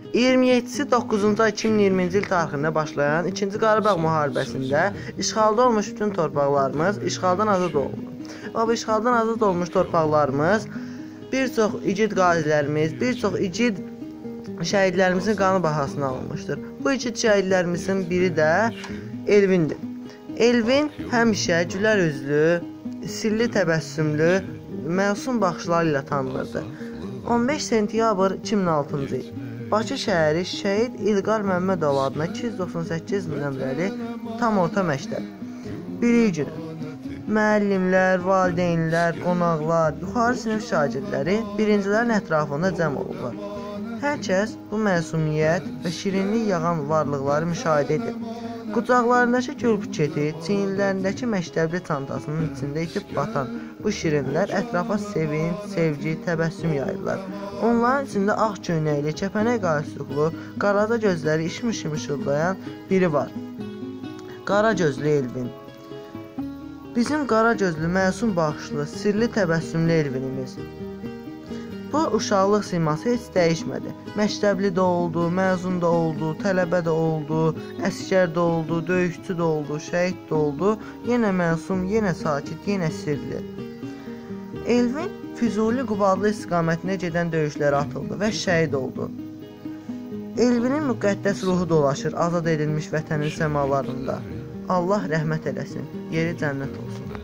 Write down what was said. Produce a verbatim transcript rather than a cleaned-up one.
iyirmi yeddisi doqquzuncu ay iki min iyirminci il tarixində başlayan ikinci Qarabağ müharibəsində işğalda olmuş bütün torpaqlarımız işğaldan azad olundu. Və bu işğaldan azad olmuş torpaqlarımız bir çox igid qazilərimiz, bir çox igid şəhidlərimizin qanı bahasına alınmışdır. Bu igid şəhidlərimizin biri də Elvindir. Elvin həmişə gülər üzlü, sirli təbəssümlü, məsum baxışları ilə tanınırdı. on beş sentyabr iki min altıncı il Bakı şəhəri Şəhid İlqar Məmmədov adına iki yüz doxsan səkkiz nömrəli tam orta məktəb. Bilik günü. Müəllimlər, valideynlər, qonaqlar, yuxarı sinif şagirdləri birincilərin ətrafında cəm olurlar. Hər kəs bu məsumiyyət və şirinlik yağan varlıqları müşahidə edir. Qucaqlarındakı gül buketi, çiyinlərindəki məktəbli çantasının içində itib batan bu şirinlər ətrafa sevinç, sevgi, təbəssüm yayırlar. Onların içində ağ köynəkli, kəpənək qarşılıqlı, qaraca gözləri işmiş-işmiş ışıldayan biri var. Qara gözlü Elvin. Bizim qara gözlü, məsum baxışlı, sirli təbəssümlü Elvinimiz. Bu uşaqlıq siması heç dəyişmədi. Məktəbli də oldu, məzun da oldu, tələbə də oldu, əskər də oldu, döyüşçü də oldu, şəhid də oldu. Yenə məsum, yenə sakit, yenə sirli. Elvin Füzuli Qubadlı istiqamətində gedən döyüşlərə atıldı və şəhid oldu. Elvinin müqəddəs ruhu dolaşır azad edilmiş vətənin səmalarında. Allah rəhmət eləsin, yeri cənnət olsun.